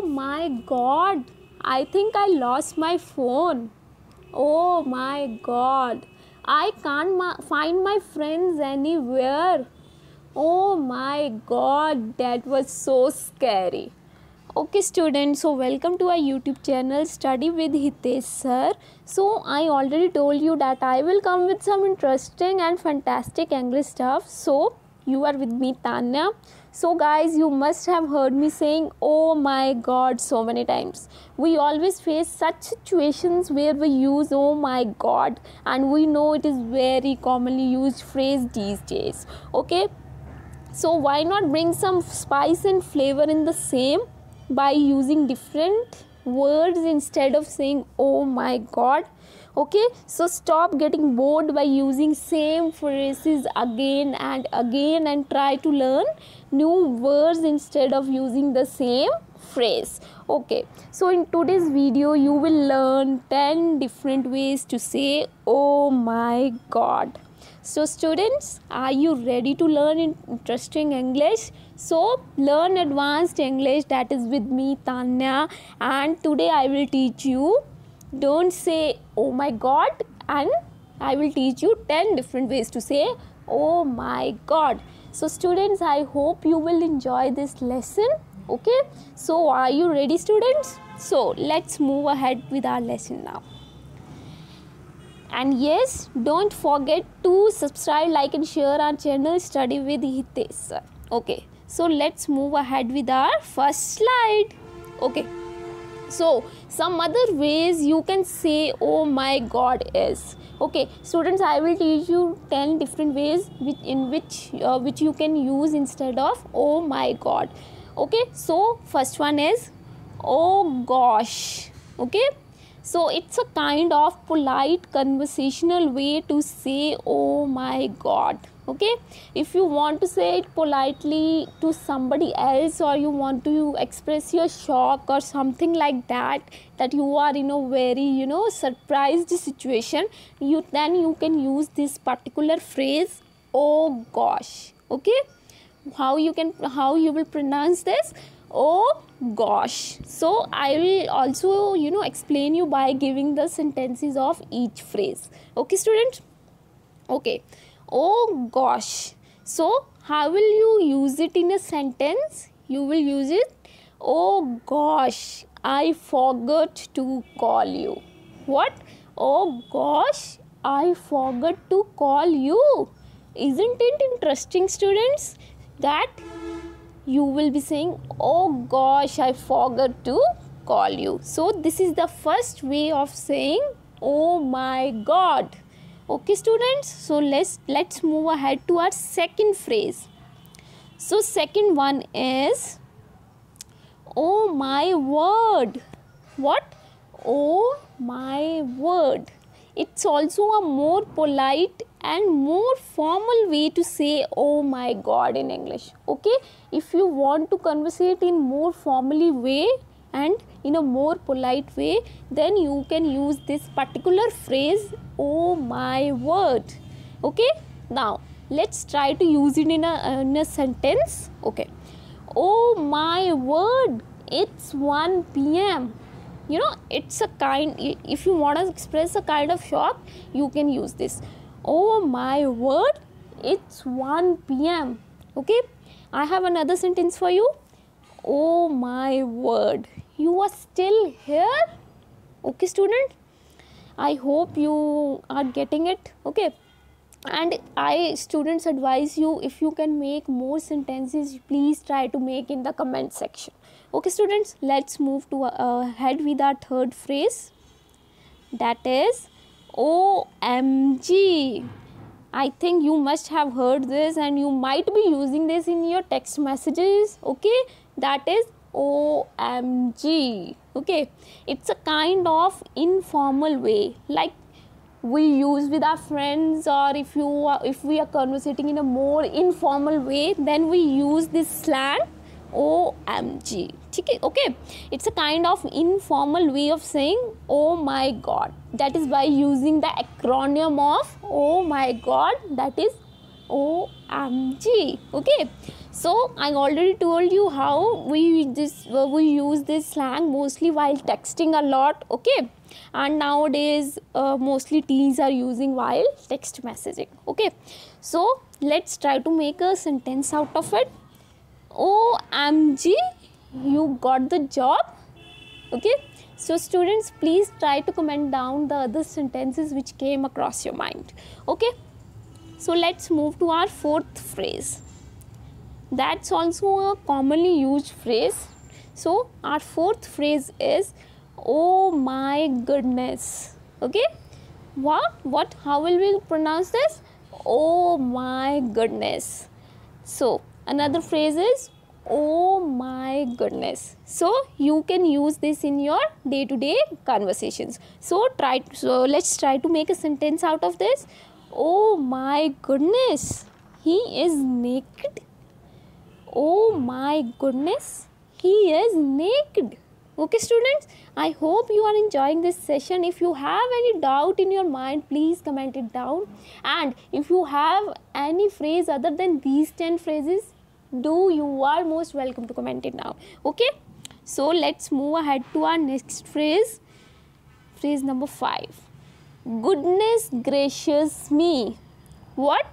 my God, I think I lost my phone. Oh my God, I can't find my friends anywhere. Oh my God, that was so scary. Okay students, so welcome to our YouTube channel Study with Hitesh sir. So I already told you that I will come with some interesting and fantastic English stuff. So you are with me Tanya. So guys, you must have heard me saying oh my God so many times. We always face such situations where we use oh my God, and we know it is very commonly used phrase these days. Okay, so why not bring some spice and flavor in the same by using different words instead of saying oh my God. Okay, so stop getting bored by using same phrases again and try to learn new words instead of using the same phrase. Okay, so in today's video you will learn 10 different ways to say oh my God. So students, are you ready to learn interesting English? So learn advanced English, that is with me Tanya, and today I will teach you don't say oh my God, and I will teach you 10 different ways to say oh my God. So students, I hope you will enjoy this lesson. Okay, so are you ready students? So let's move ahead with our lesson now. And yes, don't forget to subscribe, like and share our channel Study with Hitesh sir. Okay, so let's move ahead with our first slide. Okay, so some other ways you can say oh my God is, okay students, I will teach you 10 different ways which you can use instead of oh my God. Okay, so first one is oh gosh. Okay, so it's a kind of polite conversational way to say oh my God. Okay, if you want to say it politely to somebody else, or you want to express your shock or something like that you are in a very surprised situation, then you can use this particular phrase oh gosh. Okay, how you will pronounce this? Oh gosh. So I will also explain you by giving the sentences of each phrase. Okay students? Okay, oh gosh. So how will you use it in a sentence? You will use it, oh gosh, I forgot to call you. What? Oh gosh, I forgot to call you. Isn't it interesting students that you will be saying oh gosh, I forgot to call you. So this is the first way of saying oh my God. Okay students, so let's move ahead to our second phrase. So second one is oh my word. What? Oh my word. It's also a more polite and more formal way to say oh my God in English. Okay, if you want to conversate in more formally way and in a more polite way, then you can use this particular phrase oh my word. Okay, now let's try to use it in a sentence. Okay, oh my word, it's 1 p.m. It's a kind, if you want to express a kind of shock, you can use this. Oh my word, it's 1 p.m. Okay, I have another sentence for you. Oh my word, you are still here. Okay student, I hope you are getting it. Okay, and I students advise you, if you can make more sentences, please try to make in the comment section. Okay students, let's move to ahead with our third phrase, that is OMG. I think you must have heard this and you might be using this in your text messages. Okay, that is OMG. Okay, it's a kind of informal way, like we use with our friends, or if we are conversating in a more informal way, then we use this slang OMG. Okay, it's a kind of informal way of saying oh my God. That is by using the acronym of oh my God, that is OMG. Okay, So I already told you how we use this slang mostly while texting a lot, okay, and nowadays mostly teens are using while text messaging, okay. So let's try to make a sentence out of it. OMG, you got the job, okay. So students, please try to comment down the other sentences which came across your mind, okay. So let's move to our fourth phrase. That's also a commonly used phrase. So our fourth phrase is, oh my goodness, okay. What how will we pronounce this? Oh my goodness. So another phrase is, oh my goodness. So you can use this in your day-to-day conversations. So let's try to make a sentence out of this. Oh my goodness, he is naked. Oh my goodness, he is naked. Okay students, I hope you are enjoying this session. If you have any doubt in your mind, please comment it down. And if you have any phrase other than these 10 phrases, you are most welcome to comment it down, okay. So let's move ahead to our next phrase. Phrase number 5. Goodness gracious me. What?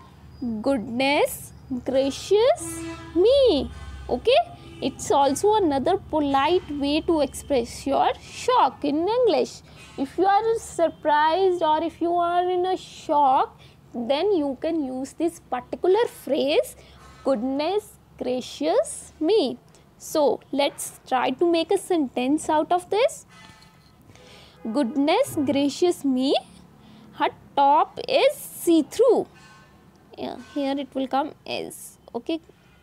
Goodness gracious me, okay. It's also another polite way to express your shock in English. If you are surprised or if you are in a shock, then you can use this particular phrase, goodness gracious me. So let's try to make a sentence out of this. Goodness gracious me, her top is see-through. Yeah, here it will come is, okay.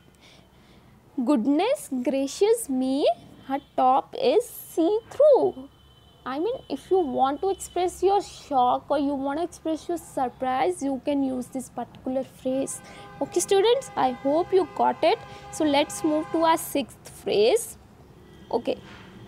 Goodness gracious me, her top is see-through. I mean, if you want to express your shock or you want to express your surprise, you can use this particular phrase. Okay students, I hope you got it. So let's move to our 6th phrase. Okay.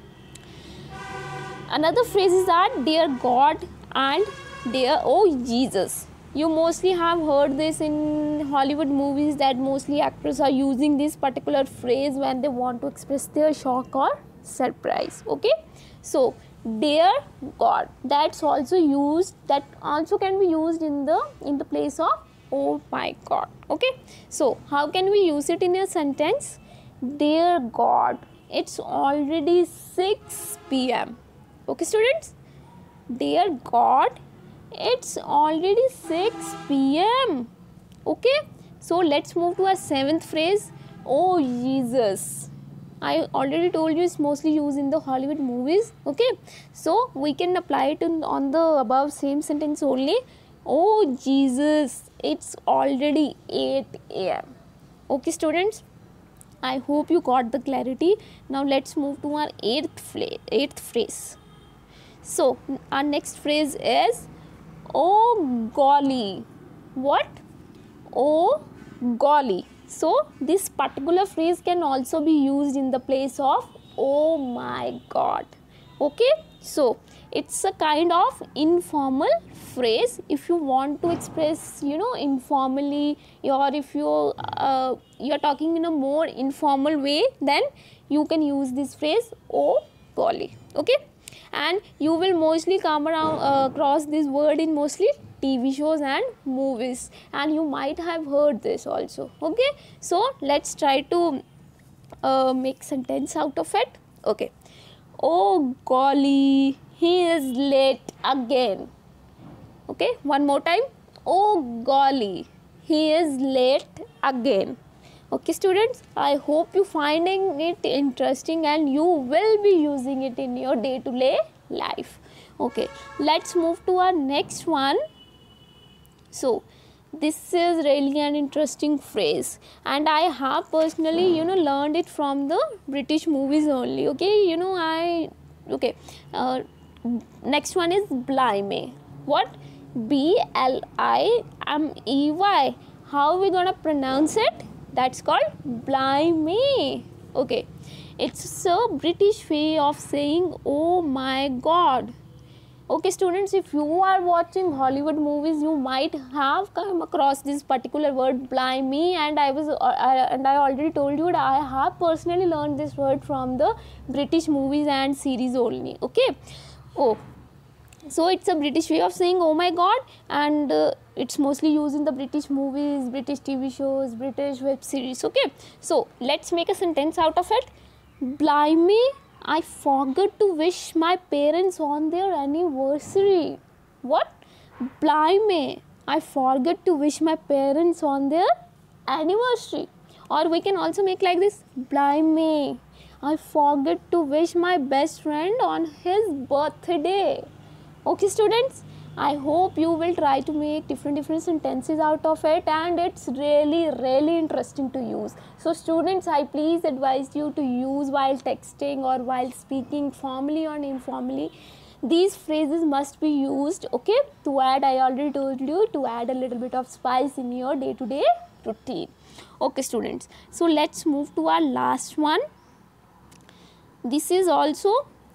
Another phrases are dear God and dear oh Jesus. You mostly have heard this in Hollywood movies that mostly actors are using this particular phrase when they want to express their shock or surprise, okay. So dear God, that's also used, that also can be used in the place of oh my God, okay. So how can we use it in a sentence? Dear God, it's already 6 p.m. okay students, dear God, it's already 6 p.m. okay. So let's move to our 7th phrase. Oh Jesus, I already told you it's mostly used in the Hollywood movies, okay. So we can apply it on the above same sentence only. Oh Jesus, it's already 8 a.m. okay students, I hope you got the clarity. Now let's move to our 8th phrase. So our next phrase is, oh golly. What? Oh golly. So this particular phrase can also be used in the place of oh my God, okay. So it's a kind of informal phrase. If you want to express, informally, or if you're talking in a more informal way, then you can use this phrase oh golly, okay. And you will mostly come across this word in mostly TV shows and movies, and you might have heard this also, okay. So let's try to make sentence out of it, okay. Oh golly, he is late again, okay. One more time. Oh golly, he is late again. Okay students, I hope you finding it interesting and you will be using it in your day-to-day life. Okay, let's move to our next one. So this is really an interesting phrase, and I have personally learned it from the British movies only, okay. Next one is blimey. What? B-L-I-M-E-Y. How are we gonna pronounce it? That's called blimey, okay. It's a British way of saying oh my God. Okay students, if you are watching Hollywood movies, you might have come across this particular word blimey, and I already told you that I have personally learned this word from the British movies and series only. Okay. Oh, so it's a British way of saying oh my god, and it's mostly used in the British movies, British TV shows, British web series. Okay, so let's make a sentence out of it. Blimey, I forgot to wish my parents on their anniversary. What? Blimey, I forgot to wish my parents on their anniversary. Or we can also make like this. Blimey, I forgot to wish my best friend on his birthday. Okay students, I hope you will try to make different sentences out of it, and it's really interesting to use. So students, I please advise you to use while texting or while speaking formally or informally. These phrases must be used, okay, to add, I already told you, to add a little bit of spice in your day-to-day routine. Okay students, so let's move to our last one. This is also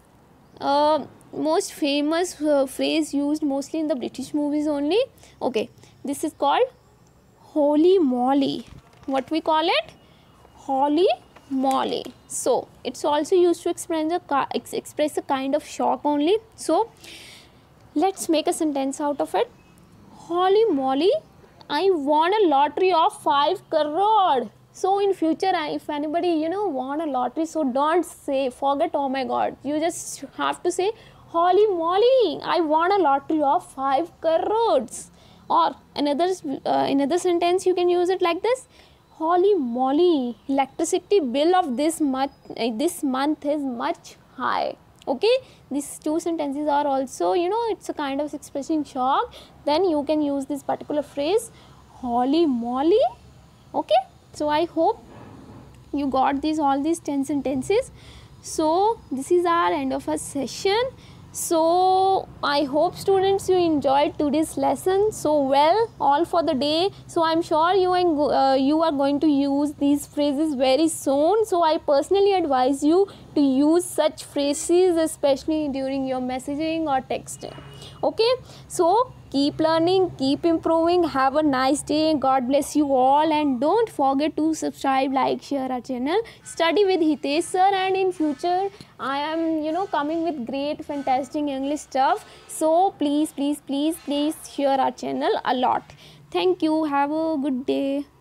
most famous phrase used mostly in the British movies only. Okay, this is called holy moly. What we call it? Holy moly. So it's also used to express a kind of shock only. So let's make a sentence out of it. Holy moly, I won a lottery of 5 crore. So in future, if anybody won a lottery, so don't forget oh my god. You just have to say holy moly, I won a lottery of 5 crores. Or another sentence you can use it like this. Holy moly, electricity bill of this month is much high. Okay, these two sentences are also, it's a kind of expressing shock. Then you can use this particular phrase, holy moly. Okay, so I hope you got all these 10 sentences. So this is our end of our session. So I hope students you enjoyed today's lesson so well, all for the day. So I'm sure you are going to use these phrases very soon. So I personally advise you to use such phrases, especially during your messaging or texting. Okay, so keep learning, keep improving. Have a nice day. God bless you all, and don't forget to subscribe, like, share our channel Study with Hitesh sir. And in future I am coming with great fantastic English stuff. So please share our channel a lot. Thank you. Have a good day.